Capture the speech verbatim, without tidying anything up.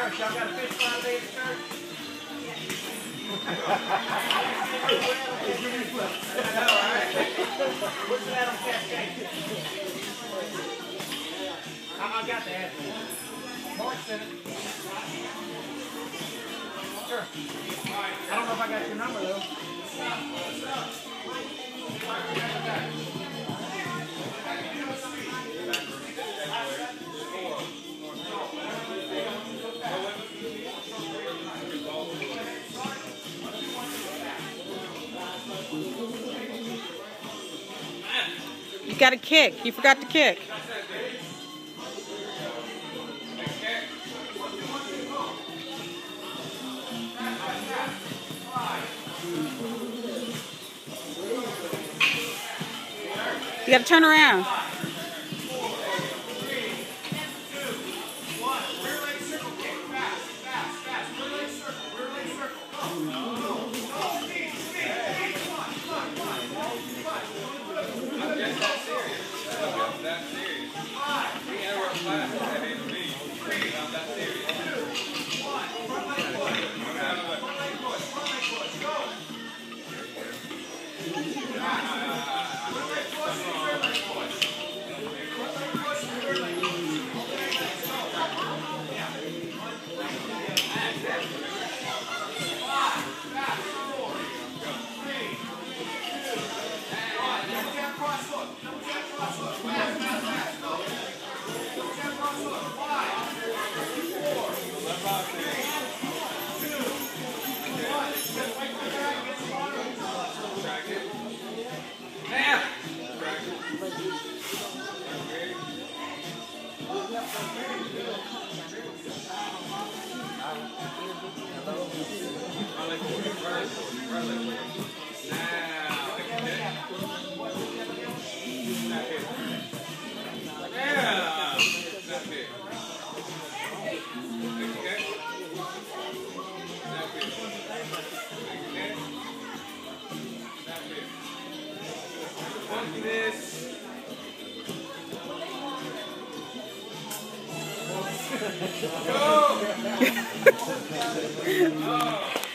Alright, y'all got a fish fry today at church? I know, right? What's that on Cascade? I, I got the address. Mark sent it. Sure. I don't know if I got your number though. You got to kick. You forgot to kick. You got to turn around. This. Go! Oh.